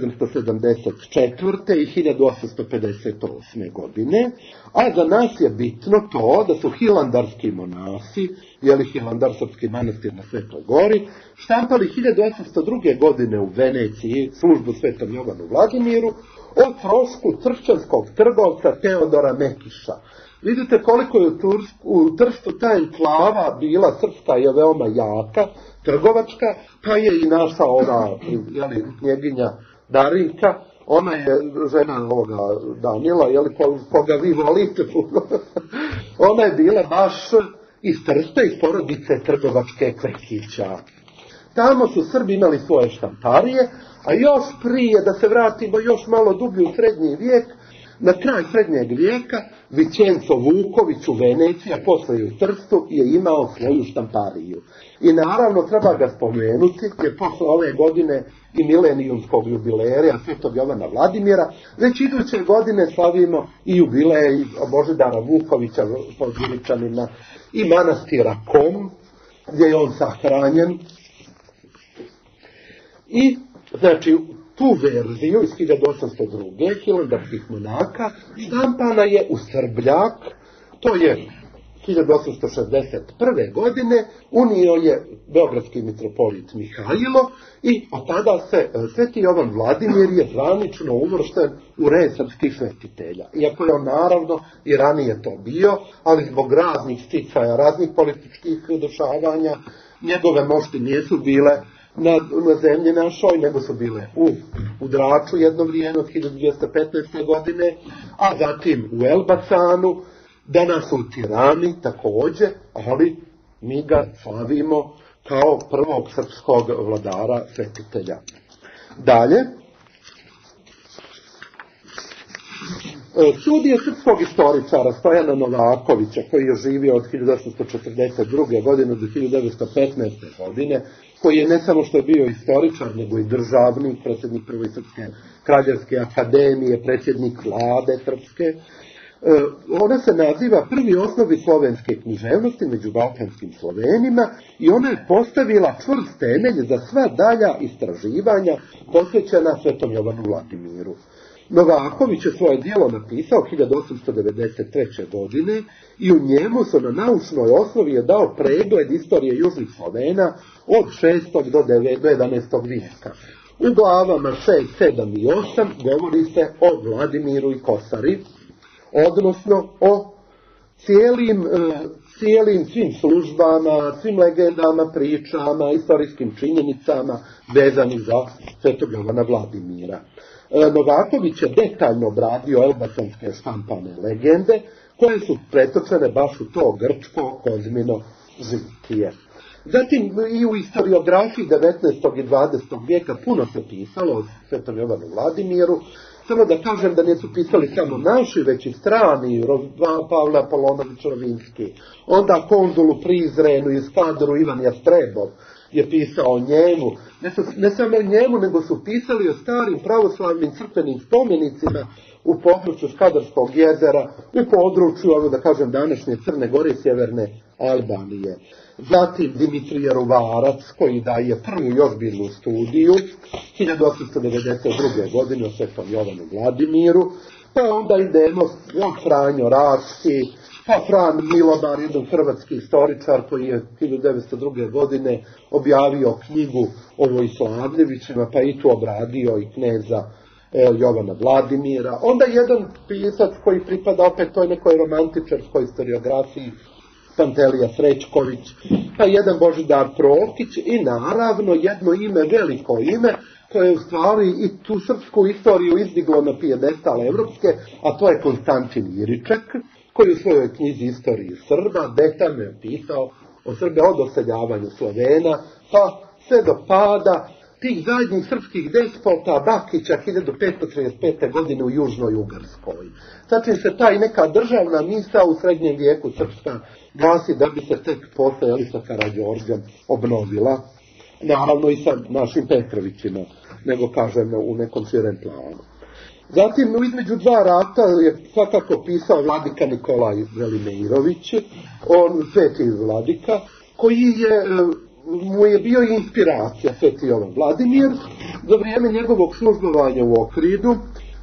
C: 1774. i 1858. godine, a za nas je bitno to da su hilandarski monasi, Hilandar srpski manastir na Svetoj gori, štampali 1802. godine u Veneciji službu Svetom Jovanu Vladimiru o trošku tršćanskog trgovca Teodora Mekiša. Vidite koliko je u Trstu ta enklava bila, srpska je veoma jaka, trgovačka, pa je i naša knjeginja Darinka, ona je žena ovoga Danila, koga vi volite, ona je bila baš iz Trsta, iz porodice trgovačke Kvekića. Tamo su Srbi imali svoje štamparije, a još prije, da se vratimo još malo dublje u srednji vijek, na kraj srednjeg vijeka, Vicenzo Vuković u Veneciji, a posle i u Trstu, je imao svoju štampariju. I naravno treba ga spomenuti, jer posle ove godine i milenijumskog jubileja Svetog Jovana Vladimira, već iduće godine slavimo i jubilej Božidara Vukovića, Podgoričanina, i manastira Kom, gdje je on sahranjen. I, znači, tu verziju iz 1802. hilandarskih monaka štampana je u Srbljak, to je 1861. godine, unio je beogradski mitropolit Mihajlo i od tada se Sveti Jovan Vladimir je zvanično uvršten u red srpskih svetitelja. Iako je on naravno i ranije to bio, ali zbog raznih sticaja, raznih političkih dešavanja, njegove mošti nisu bile na zemlji našoj, nego su bile u Draču jedno vrijeme od 1215. godine, a zatim u Elbacanu, danas u Tirani također, ali mi ga slavimo kao prvog srpskog vladara svetitelja. Dalje, studije srpskog istoričara Stojana Novakovića, koji je živio od 1842. godine do 1915. godine, koji je ne samo što je bio istoričar, nego i državnik, predsjednik Prve srpske kraljevske akademije, predsjednik vlade srpske. Ona se naziva Prvi osnovi slovenske književnosti među balkanskim Slovenima i ona je postavila čvrst temelj za sva dalja istraživanja posvećena Svetom Jovanu Vladimiru. Novaković je svoje djelo napisao 1893. godine i u njemu se na naučnoj osnovi je dao pregled istorije južnih Slovena od 6. do 11. vijeka. U glavama 6, 7 i 8 govori se o Vladimiru i Kosari, odnosno o svim službama, svim legendama, pričama, istorijskim činjenicama vezanih za Svetog Jovana Vladimira. Novaković je detaljno obradio elbasanske štampane legende, koje su pretočene baš u to grčko kozmino žitije. Zatim i u historiografiji 19. i 20. vijeka puno se pisalo o Svetom Jovanu Vladimiru. Samo da kažem da nisu pisali samo naši, već i strani, Pavle Apolonović Rovinski. Onda konzul u Prizrenu i Skadru Ivan Jastrebov je pisao o njemu. Ne samo o njemu, nego su pisali o starim pravoslavnim crkvenim spomenicima u području Skadarskog jezera, u području, da kažem, današnje Crne Gore i Sjeverne Albanije. Zatim Dimitrije Ruvarac, koji daje prvu ozbiljnu studiju 1892. godine o Svetom Jovanu Vladimiru, pa onda idemo Franjo Raški, pa Fran Milobar, jedan hrvatski istoričar koji je 1902. godine objavio knjigu o Vojslavljevićima, pa i tu obradio i kneza Jovana Vladimira. Onda jedan pisac koji pripada opet toj nekoj romantičarskoj historiografiji, Pantelija Srećković, pa jedan Božidar Prokić i naravno jedno ime, veliko ime, koje je u stvari i tu srpsku istoriju izdiglo na pijedestal evropske, a to je Konstantin Iriček, koji u svojoj knjizi Istoriji Srba detaljno je pisao o Srbe od oseljavanju Slovena, pa sve do pada tih zadnjih srpskih despota Bakića 1535. godine u Južnoj Ugarskoj. Znači se taj neka državna misa u srednjem vijeku srpska gasi da bi se tek posle sa Karađorđem obnovila. Naravno i sa našim Petrovićima, nego kažem u nekom širem planu. Zatim između dva rata je svakako pisao vladika Nikolaj Velimeirović, on sveti vladika, koji mu je bio inspiracija Sveti Jovan Vladimir za vrijeme njegovog službovanja u Ohridu,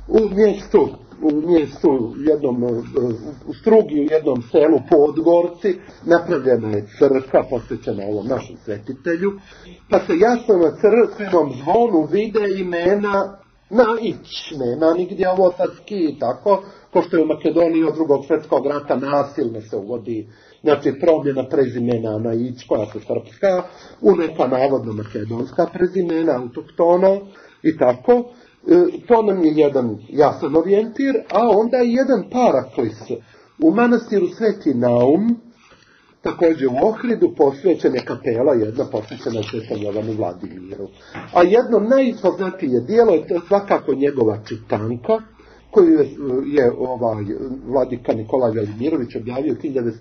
C: u mjestu jednom, u Strugi, u jednom selu Podgorci, napravljena je crkva posvećena ovom našem svetitelju, pa se jasno na crkvenom zvonu vide imena na ić, nema nigdje ovo sad ski, tako, ko što je u Makedoniji od Drugog svjetskog rata nasilno se uvodi, znači promjena prezimena na ić, koja su srpska, u neka navodno makedonska prezimena, autoktona i tako. To nam je jedan jasan orijentir, a onda i jedan paraklis. U manastiru Sveti Naum, također u Ohridu, posvećena je kapela, jedna posvećena Svetom Jovanu Vladimiru. A jedno najpoznatije dijelo je to svakako njegova čitanka, koju je vladika Nikolaj Velimirović objavio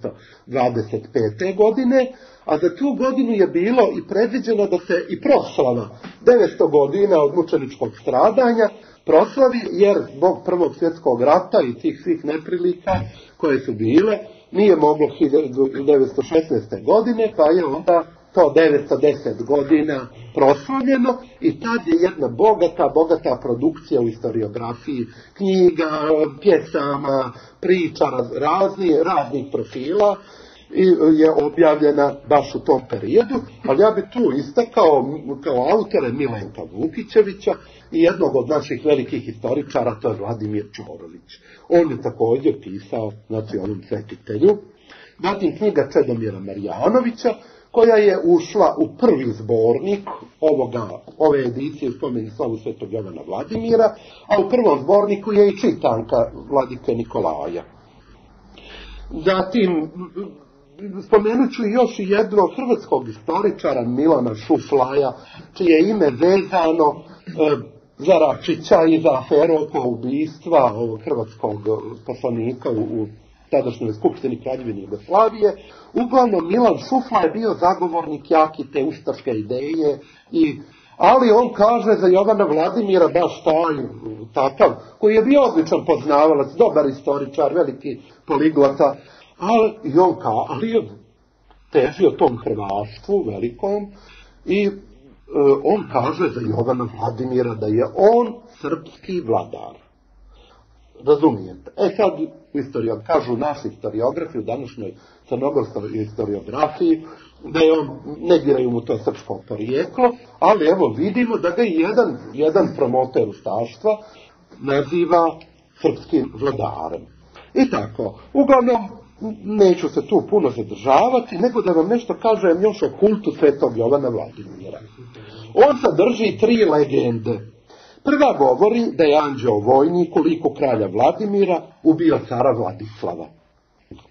C: 1925. godine, a za tu godinu je bilo i predviđeno da se i proslava 900 godina od mučeničkog stradanja proslavi, jer zbog Prvog svjetskog rata i tih svih neprilika koje su bile, nije moglo 1916. godine, pa je onda to 910 godina proslavljeno i tad je jedna bogata produkcija u historiografiji, knjiga, pjesama, priča raznih profila i je objavljena baš u tom periodu, ali ja bih tu istakao kao autore Milenka Vukićevića i jednog od naših velikih historičara, to je Vladimir Čorović. On je također pisao, znači, ovom svetitelju. Zatim knjiga Čedomira Marjanovića, koja je ušla u prvi zbornik ove edicije Spomeni slavu Svetog Jovana Vladimira, a u prvom zborniku je i čitanka vladike Nikolaja. Zatim, spomenut ću još jednog hrvatskog historičara, Milana Šuflaja, čije ime vezano za Račića i za aferu oko ubistva ovog hrvatskog poslanika u tadašnjoj skupštini Kraljevine Jugoslavije. Uglavnom, Milan Šufla je bio zagovornik jaki te ustaške ideje, ali on kaže za Jovana Vladimira baš takav, koji je bio odličan poznavalac, dobar istoričar, veliki poliglota, ali je težio tom hrvaštvu velikom i on kaže za Jovana Vladimira da je on srpski vladar. Razumijete? Sad kažu naši historiografi u današnjoj crnogorskoj historiografiji da je on, ne diraju mu to srpsko porijeklo, ali evo vidimo da ga jedan promoter ustaštva naziva srpskim vladarem. I tako, uglavnom, neću se tu puno zadržavati, nego da vam nešto kažem još o kultu Svetog Jovana Vladimira. On sadrži 3 legende. Prva govori da je anđeo vojnik u liku kralja Vladimira ubio cara Vladislava.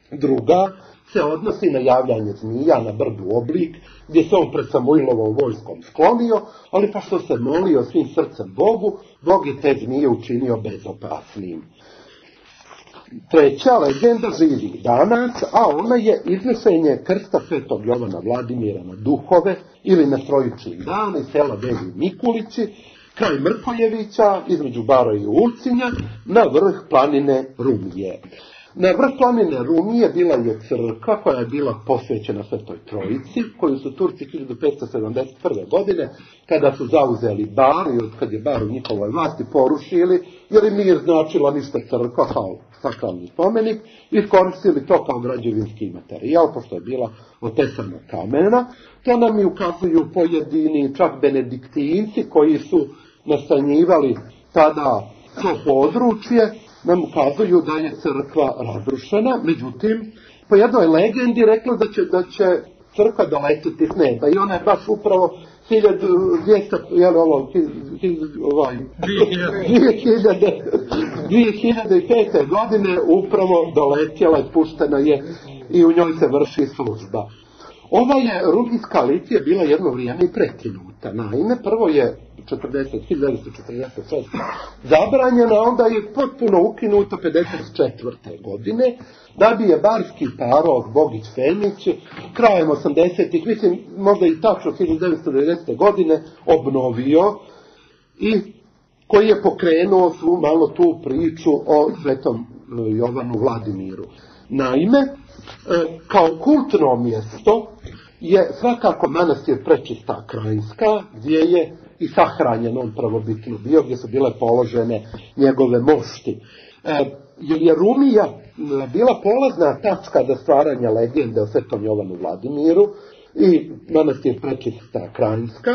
C: Druga se odnosi na javljanje zmija na brdu Oblik, gdje se on pred Samuilovom vojskom sklonio, ali pošto se molio svim srcem Bogu, Bog je te zmije učinio bezopasnim. Treća legenda živi danas, a ona je iznošenje krsta Svetog Jovana Vladimira na Duhove ili na Trojični dan iz sela Beli Mikulići, kraj Mrkojevića, između Bara i Ulcinja, na vrh planine Rumije. Na vrh planine Rumije bila je crkva koja je bila posvećena Svetoj Trojici, koju su Turci 1571. godine, kada su zauzeli Bar i kad je Bar u njihovoj vlasti porušili, jer im nije značila ništa crkva kao sakralni spomenik, i koristili to kao građevinski materijal, pošto je bila otesana kamena. To nam i ukazuju pojedini, čak benediktinci, koji su nastanjivali tada to područje, nam ukazuju da je crkva razrušena. Međutim, po jednoj legendi rekla da će crkva doletiti s neba, i ona je baš upravo 2005. godine upravo doletjela i puštena je i u njoj se vrši služba. Ova je rumijska litija bila jedno vrijeme i prekinuta. Naime, prvo je 1946. zabranjena, onda je potpuno ukinuta 1954. godine, da bi je barski parok Bogić Fenić krajem 80-ih, mislim možda i tačno 1990. godine, obnovio, i koji je pokrenuo svu malo tu priču o Svetom Jovanu Vladimiru. Naime, kao kultno mjesto je svakako manastir Prečista Krajinska, gdje je i sahranjen on prvobitno bio, gdje su bile položene njegove mošti. Jer je Rumija bila polazna tačka do stvaranja legende o Svetom Jovanu Vladimiru i manastir Prečista Krajinska,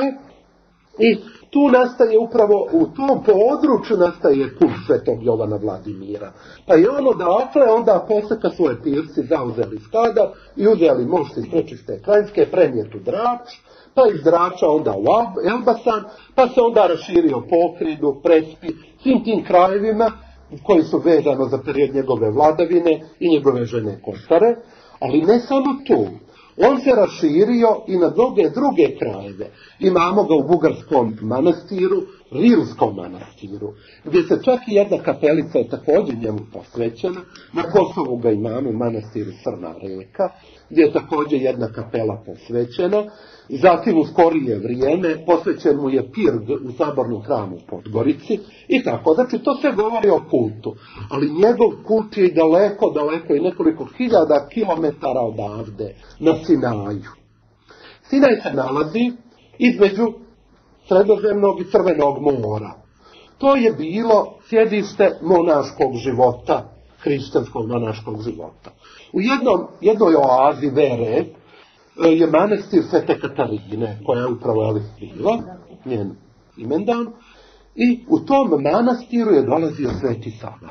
C: i tu nastaje upravo, u tom području nastaje kult Svetog Jovana Vladimira. Pa je on odatle onda poseka svoje pirci zauzeli Skadar i uzeli mošti iz Prečiste Krajinske, prenijetu Drač, pa iz Drača onda u Elbasan, pa se onda raširio Pokridu, Prespi, svim tim krajevima koji su vezano za period njegove vladavine i njegove žene Kostare, ali ne samo tu. On se raširio i na mnoge druge krajeve. Imamo ga u Bugarskom manastiru, Rilskom manastiru, gdje se čak i jedna kapelica je također njemu posvećena. Na Kosovu ga imamo u manastiru Crna Reka, gdje je također jedna kapela posvećena. Zatim u skorije vrijeme posvećen mu je Pirg u sabornom hramu u Podgorici i tako. Znači to sve govori o kultu, ali njegov kult je daleko, daleko i nekoliko hiljada kilometara odavde, na Sinaju. Sinaj se nalazi između Sredozemnog i Crvenog mora. To je bilo sjedište monaškog života, hrišćanskog monaškog života. U jednoj oazi vere je manastir Svete Katarine, koja je upravo bila, njen imendan, i u tom manastiru je dolazio Sveti Sava.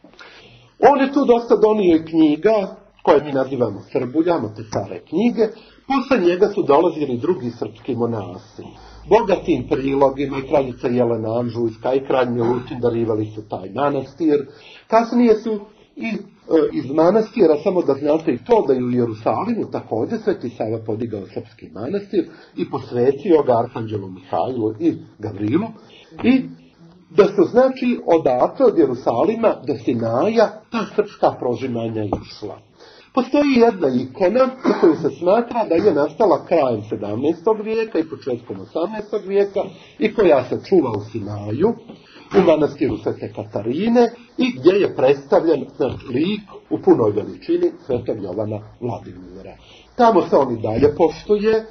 C: On je tu dosta donio i knjiga, koje mi nazivamo Srbuljama, te stare knjige. Posle njega su dolazili drugi srpski monasi. Bogatim prilogima i kraljica Jelena Anžujska i kralj Milutin darivali su taj manastir. Kasnije su i iz manastira, samo da znate i to, da je u Jerusalimu također Sveti Sava podigao srpski manastir i posvetio ga Arhanđelu Mihajlu i Gavrilu, i da su znači odatle od Jerusalima do Sinaja ta srpska prožimanja išla. Postoji jedna ikona koju se smatra da je nastala krajem 17. vijeka i početkom 18. vijeka i koja se čuva u Sinaju, u manastiru Svete Katarine, i gdje je predstavljen lik u punoj veličini Svetog Jovana Vladimira. Tamo se on i dalje poštuje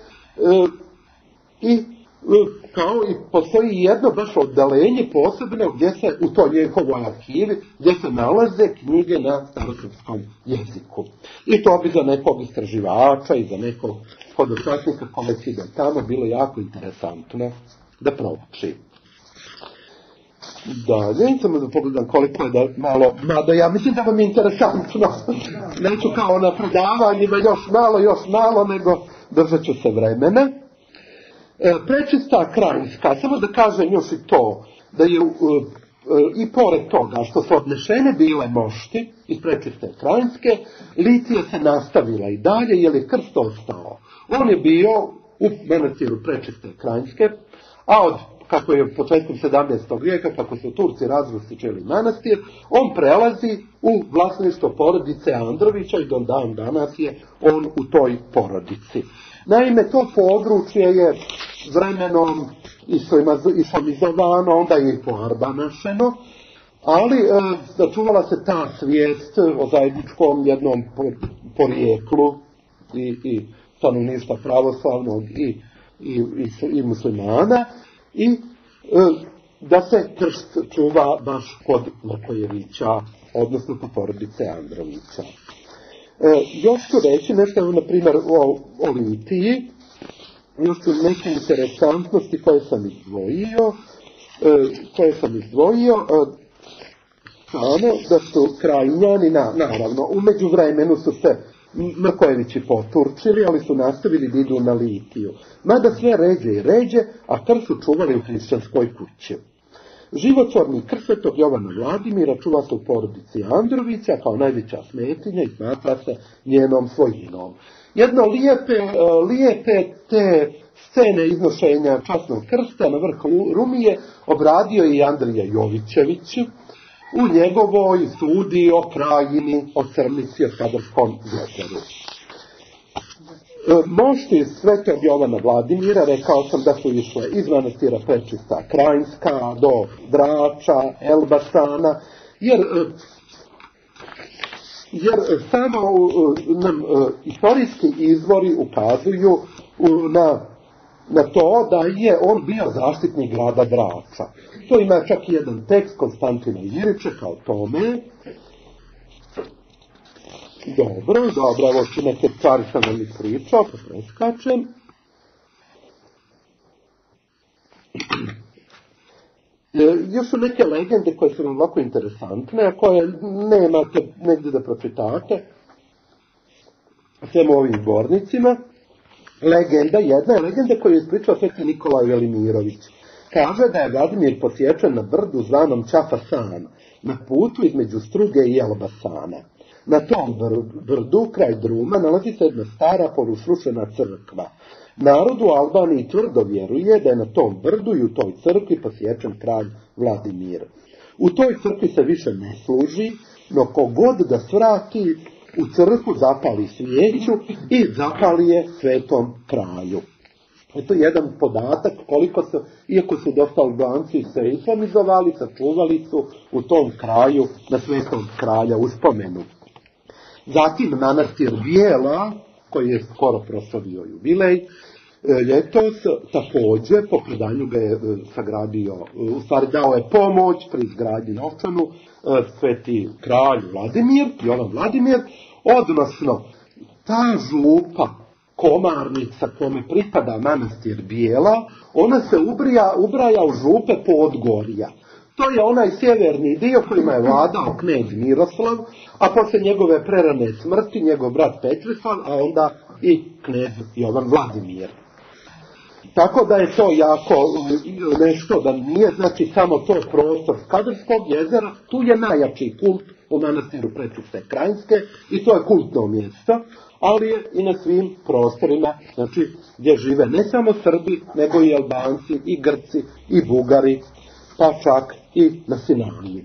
C: i kao i postoji jedno baš oddalenje posebno gdje se u toj njihovoj arhivi gdje se nalaze knjige na starosrpskom jeziku. I to bi za nekog istraživača i za nekog hodočasnika koji ide tamo bilo jako interesantno da prouči. Dalje, samo da pogledam koliko je da malo, mada ja mislim da vam je interesantno. Neću kao na predavanjima još malo, nego držat ću se vremena. Prečista Krajinska, samo da kažem još i to, da je i pored toga što su odnešene bile mošti iz Prečiste Krajinske, litija se nastavila i dalje jer je krst ostao. On je bio u manastiru Prečiste Krajinske, a od, kako je početkom 17. vijeka, kako su Turci razrustičili manastir, on prelazi u vlasništvo porodice Androvića i do dan danas je on u toj porodici. Naime, to područje je vremenom islamizovano, onda je i poarbanašeno, ali sačuvala se ta svijest o zajedničkom jednom porijeklu i stanovništva pravoslavnog i muslimana i da se krst čuva baš kod Mrkojevića, odnosno kod porodice Androvića. Još ću reći nešto, na primjer, o litiji, još ću neke interesantnosti koje sam izdvojio, samo da su Krajinjani, naravno, u međuvremenu su se Mrkojevići poturčili, ali su nastavili da idu na litiju. Mada sve ređe i ređe, a krst su čuvali u hrišćanskoj kući. Životvorni krst Svetog Jovana Vladimira čuva se u porodici Androvića kao najveća svetinja i smatra se njenom svojinom. Jedno lijepe te scene iznošenja časnog krsta na vrh Rumije obradio je i Andrija Jovićević u njegovoj sudi o Krajini, o Crnici, o Skadarskom jezeru. Mošti Svetog Jovana Vladimira, rekao sam da su išle iz manastira Prečista Krajinska do Drača, Elbasana, jer samo nam istorijski izvori ukazuju na to da je on bio zaštitnik grada Drača. To ima čak i jedan tekst Konstantina Jiričeka o tome. Dobro, ovo su neke stvari sam vam ispričao, pa preskačem. Još su neke legende koje su vam ovako interesantne, a koje nemate negdje da pročitate, svema ovim zbornicima. Jedna je legenda koju je ispričao sveti Nikolaj Velimirović. Kaže da je Vladimir posječen na brdu zvanom Ćafasan, na putu između Struge i Elbasana. Na tom brdu, kraj Druma, nalazi se jedna stara polusrušena crkva. Narod u Albaniji tvrdo vjeruje da je na tom brdu i u toj crkvi posječen kralj Vladimir. U toj crkvi se više ne služi, no kogod da svrati u crkvu zapali svijeću i zapali je svetom kralju. To je jedan podatak koliko su, iako su dosta Albanci se islamizovali, sačuvali su u tom kraju na svetom kralja uspomenu. Zatim manastir Bijela, koji je skoro proslavio jubilej, ljetos također po predanju ga je sagradio, u stvari dao je pomoć pri izgradnji novčanu sveti kralj Vladimir, Jovan Vladimir, odnosno ta župa, Komarnica kome pripada manastir Bijela, ona se ubraja u župe Podgorja. To je onaj sjeverni dio kojima je vladao knez Miroslav, a poslije njegove prerane smrti njegov brat Petrislav, a onda i knez Jovan Vladimir. Tako da je to jako nešto, da nije znači samo to prostor Skadarskog jezera, tu je najjači kult u manastiru Prečiste Krajinske i to je kultno mjesto, ali je i na svim prostorima, znači gdje žive ne samo Srbi, nego i Albanci, i Grci, i Bugari, pa čak i na Sinaju.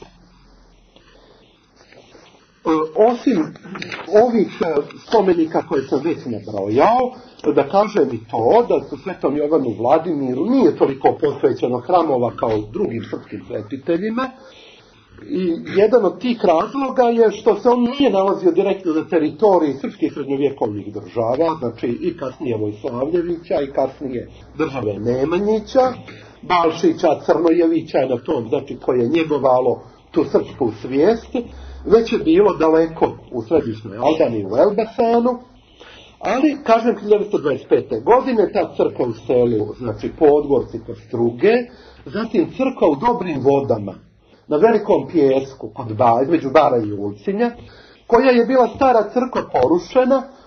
C: Osim ovih spomenika koje sam već nabrojao, da kažem i to da su Svetom Jovanu Vladimiru nije toliko posvećeno hramova kao drugim srpskim svetiteljima. I jedan od tih razloga je što se on nije nalazio direktno na teritoriji srpskih srednjovjekovnih država, znači i kasnije Vojslavljevića i kasnije države Nemanjića, Balšića, Crnojevića na tom, znači koje je njegovalo tu srpsku svijest, već je bilo daleko u središnjoj Albaniji, u Elbasanu, ali, kažem, 1925. godine ta crkva u selu, znači Podgorci kod Struge, zatim crkva u Dobrim Vodama, na Velikom Pijesku, između Bara i Ulcinja, koja je bila stara crkva porušena,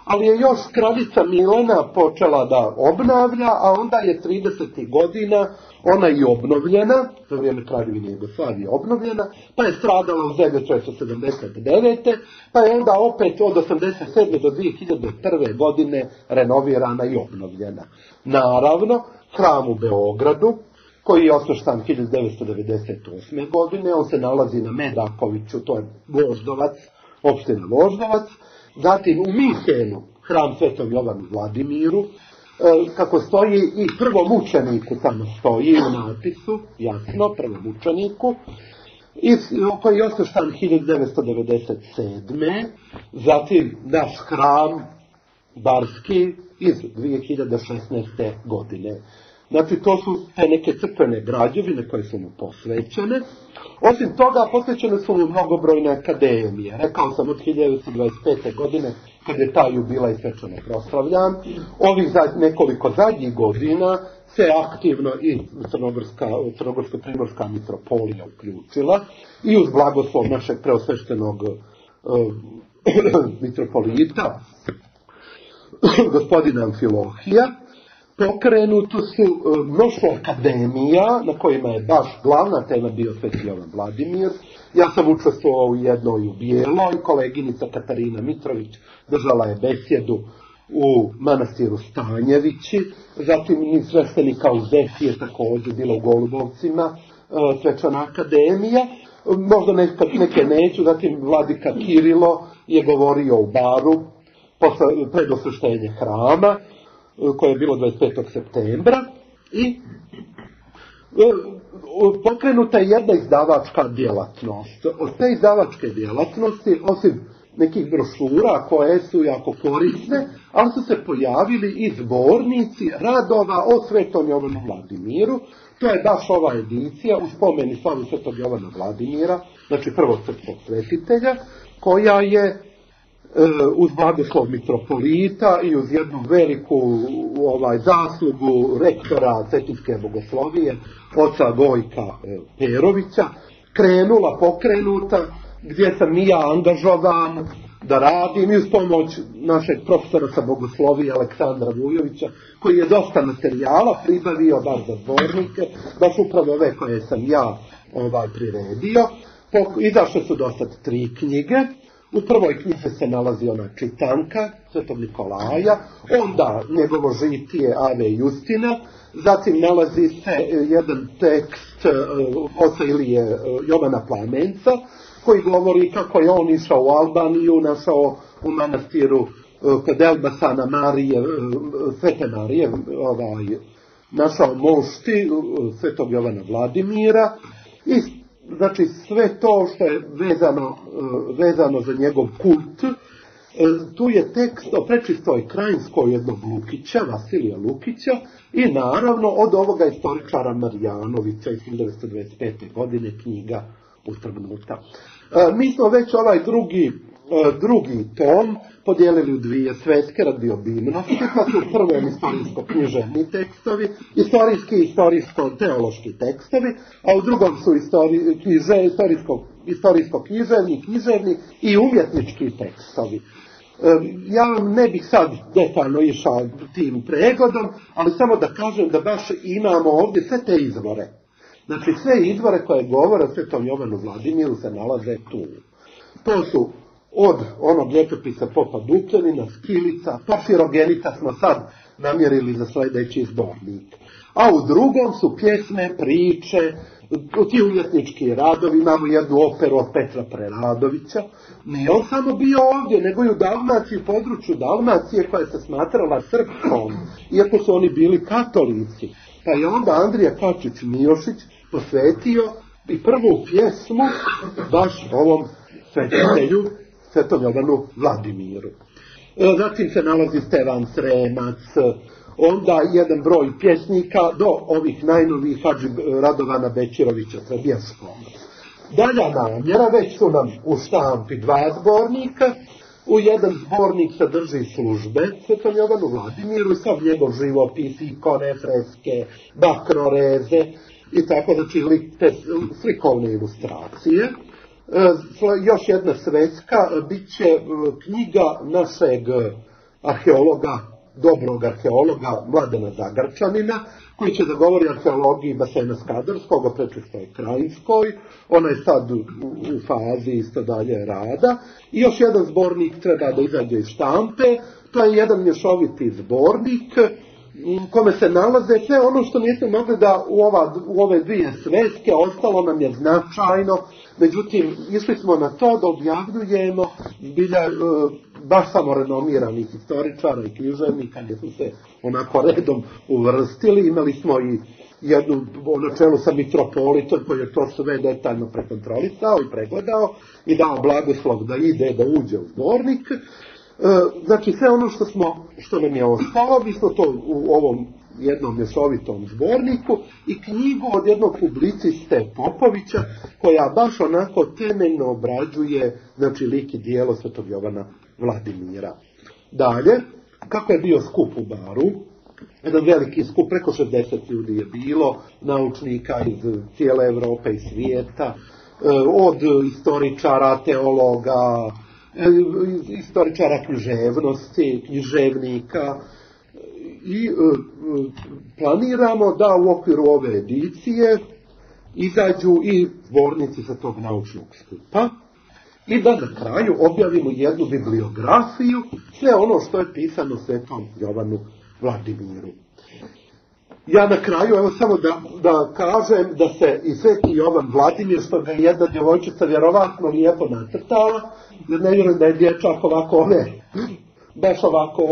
C: ali je još kraljica Milena počela da obnavlja, a onda je 30. godina ona i obnovljena, za vrijeme kraljevine Jugoslavije obnovljena, pa je stradala u 1979. pa je onda opet od 1987. do 2001. godine renovirana i obnovljena. Naravno, hram u Beogradu, koji je osnoštan 1998. godine, on se nalazi na Medakoviću, to je Voždovac, opština Voždovac, zatim u Minhenu, hram Svetom Jovanu Vladimiru, kako stoji i prvomučeniku tamo stoji u napisu, jasno, prvomučeniku, koji je osnoštan 1997. Zatim naš hram Barski iz 2016. godine. Znači, to su te neke crkvene građevine koje su mu posvećene. Osim toga, posvećene su mu mnogobrojne akademije. Rekao sam od 1925. godine, kad je taj jubilej svečano proslavljan. Ovih nekoliko zadnjih godina se aktivno i Crnogorsko-primorska mitropolija uključila i uz blagoslov našeg preosveštenog mitropolita, gospodina Amfilohija, pokrenuto su mnoštvo akademija na kojima je baš glavna tema bio Sveti Jovan Vladimir. Ja sam učestvovao u jednoj u Bijeloj, koleginica Katarina Mitrović držala je besjedu u manastiru Stanjevići, zatim i sveštenika Uzefije također bila u Golubovcima, svečana akademija, možda neke neću, zatim vladika Kirilo je govorio u Baru pred osveštenje hrama, koje je bilo 25. septembra i pokrenuta je jedna izdavačka djelatnost. Od te izdavačke djelatnosti, osim nekih brošura koje su jako korisne, ali su se pojavili i zbornici radova o Svetom Jovanu Vladimiru. To je baš ova edicija u spomeni slavu Svetog Jovana Vladimira, znači prvog srpskog svetitelja, koja je uz blagoslov mitropolita i uz jednu veliku zaslugu rektora Cetinske bogoslovije, oca Gojka Perovića, pokrenuta, gdje sam i ja angažovan da radim i uz pomoć našeg profesora sa bogoslovije Aleksandra Vujovića, koji je dosta materijala pribavio bar za zbornike, baš upravo ove koje sam ja priredio. Izašle su do sad 3 knjige. U prvoj knjizi se nalazi ona čitanka Svetog Nikolaja, onda njegovo žitije Ave Justina, zatim nalazi se jedan tekst oca Ilije Jovana Plamenca, koji govori kako je on išao u Albaniju, našao u manastiru kod Elbasana Marije, Svete Marije, našao mošti Svetog Jovana Vladimira i znači sve to što je vezano za njegov kult. Tu je tekst o prečistoj Krajinskoj jednog Lukića, Vasilija Lukića, i naravno od ovoga istoričara Marijanovića iz 1925. godine knjiga Utrgnuta. Mi smo već ovaj drugi tom podijelili u 2 svetke radi obimnosti, pa su u prvom istorijsko-književni tekstovi, istorijsko-teološki tekstovi, a u drugom su istorijsko-književni, književni i umjetnički tekstovi. Ja ne bih sad detaljno išao tim pregledom, ali samo da kažem da baš imamo ovdje sve te izvore. Znači sve izvore koje govore o Svetom Jovanu Vladimiru se nalaze tu. To su od onog ljetopisa Popa Dukljanina, Skilica, Porfirogenita smo sad namjerili za sljedeći zbornik. A u drugom su pjesme, priče, ti umjetnički radovi, imamo jednu operu od Petra Preradovića. Nije on samo bio ovdje, nego i u Dalmaciji, u području Dalmacije koja se smatrala srpskom, iako su oni bili katolici. Pa je onda Andrija Kačić-Mijošić posvetio i prvu pjesmu baš ovom svetitelju, Svetom Jovanu Vladimiru. Zatim se nalazi Stevan Sremac, onda jedan broj pjesnika do ovih najnovijih Hadži Radovana Bećirovića Srbijskog. Dalja namjera, već su nam u štampi 2 zbornika. U jedan zbornik sadrži službe Svetom Jovanu Vladimiru i sav njegov živopis, ikone, freske, bakroreze i tako, znači te slikovne ilustracije. Još jedna sveska bit će knjiga našeg arheologa, dobrog arheologa Mladena Zagarčanina, koji će da govori o arheologiji basena Skadarskog, o Prečistoj Krajinskoj. Ona je sad u fazi isto dalje rada. I još jedan zbornik treba da izađe iz štampe. To je jedan mješoviti zbornik u kome se nalaze sve ono što nismo mogli da u ove dvije sveske, ostalo nam je značajno. Međutim, išli smo na to da objavljujemo zbilja baš samo renomiranih historičara i književnika, gdje smo se onako redom uvrstili. Imali smo i jednu na čelu sa mitropolitom koji je to sve detaljno prekontrolisao i pregledao i dao blagoslov da ide, da uđe u zbornik. Znači sve ono što nam je ostalo, mi smo to u ovom jednom mješovitom zborniku i knjigu od jednog publiciste Popovića koja baš onako temeljno obrađuje, znači, lik i djelo Svetog Jovana Vladimira. Dalje, kako je bio skup u Baru, jedan veliki skup, preko 60 ljudi je bilo, naučnika iz cijele Evrope i svijeta, od istoričara, teologa, istoričara književnosti, književnika, i planiramo da u okviru ove edicije izađu i zbornici sa tog naučnog skupa i da na kraju objavimo jednu bibliografiju, sve ono što je pisano Svetom Jovanu Vladimiru. Ja na kraju, evo samo da kažem da se i Sveti Jovan Vladimir, što ga je jedna djevojčica vjerovatno lijepo nacrtala, jer ne vjerujem da je dječak ovako baš ovako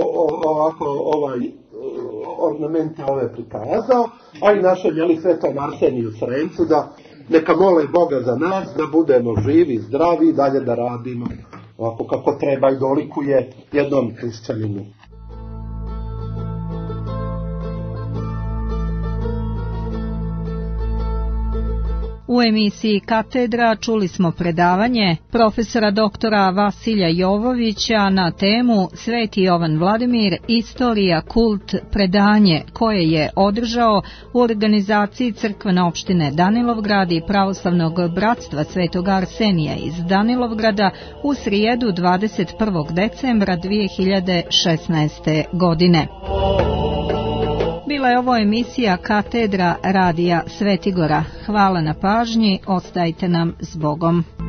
C: ornamente ove prikazao, a i našem Svetom Arseniju Sremcu da neka mole Boga za nas, da budemo živi, zdravi i dalje da radimo ovako kako treba i dolikuje jednom hrišćaninu.
B: U emisiji Katedra čuli smo predavanje profesora doktora Vasilja Jovovića na temu Sveti Jovan Vladimir, istorija, kult, predanje, koje je održao u organizaciji Crkvene opštine Danilovgrad i Pravoslavnog bratstva Svetog Arsenija iz Danilovgrada u srijedu 21. decembra 2016. godine. Bila je ovo emisija Katedra radija Svetigora. Hvala na pažnji, ostajte nam s Bogom.